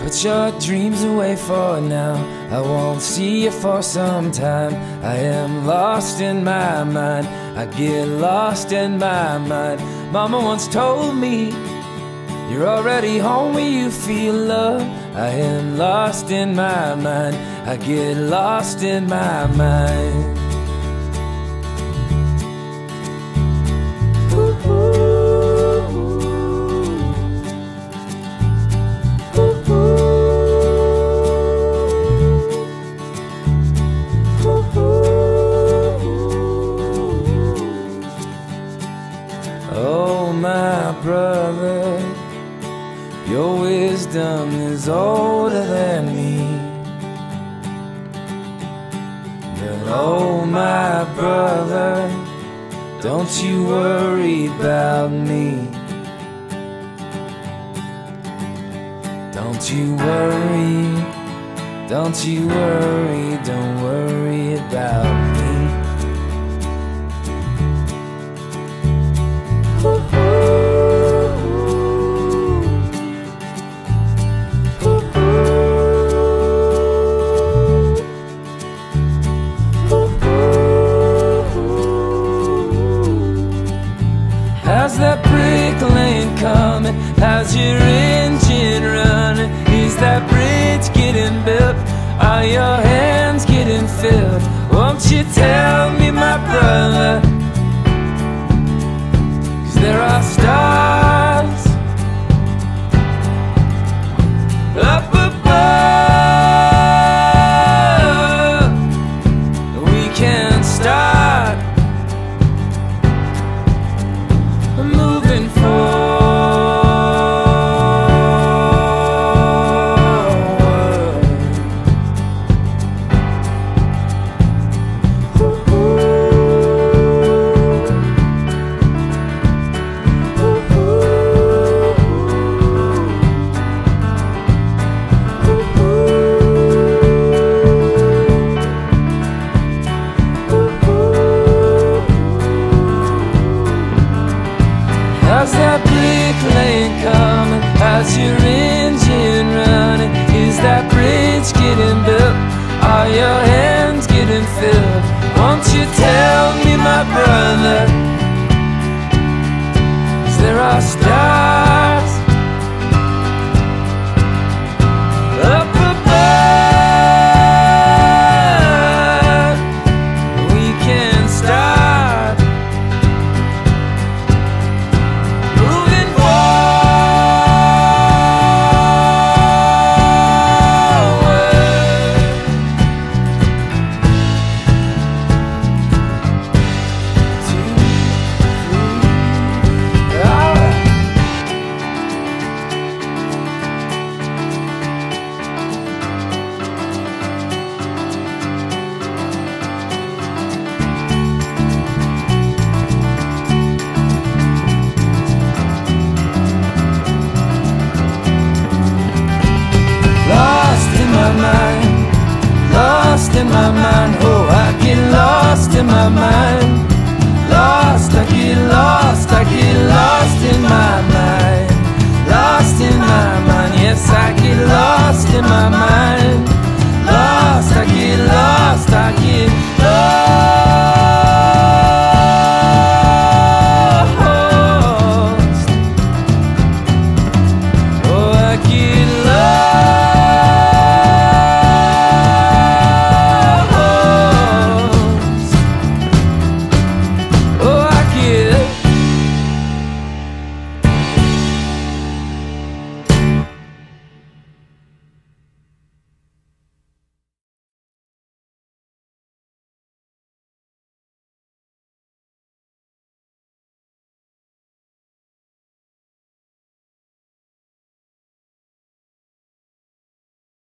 Put your dreams away for now. I won't see you for some time. I am lost in my mind. I get lost in my mind. Mama once told me, you're already home when you feel love. I am lost in my mind. I get lost in my mind. Oh, my brother, your wisdom is older than me. But oh, my brother, don't you worry about me. Don't you worry, don't you worry, don't worry about me. How's that brick lane coming? How's your engine running? Is that bridge getting built? Are your hands getting filled? Won't you tell me, my brother? 'Cause there are stars up above. We can start moving forward. How's that brick lane coming? How's your engine running? Is that bridge getting built? Are your hands getting filled? Won't you tell me, my brother? 'Cause there are stars up above. We can start moving forward. 2, 3, all right. Lost in my mind, lost in my mind. Oh, I get lost in my mind. Lost, I get lost in my mind.